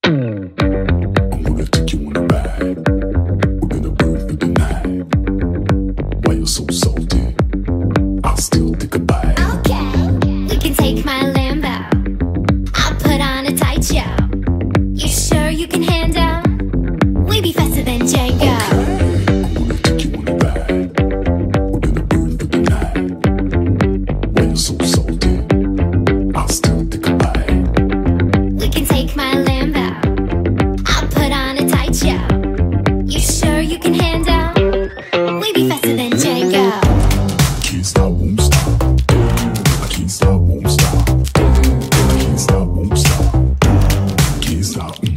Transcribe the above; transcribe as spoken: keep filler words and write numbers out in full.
I'm gonna take you on a ride. We're gonna burn through the night. Why you're so salty? I'll still take a bite. Okay, we can take my Lambo. I'll put on a tight show. You sure you can handle? We be faster than Django. I'm gonna take you on a ride. We're gonna burn through the night. Why you're so salty? I'll still take a bite. We can take my Lambo. I'll put on a tight show. You sure you can handle? We be faster than Django. Can't stop, won't stop. I can't stop, won't stop. I can't stop, won't stop. Can't stop.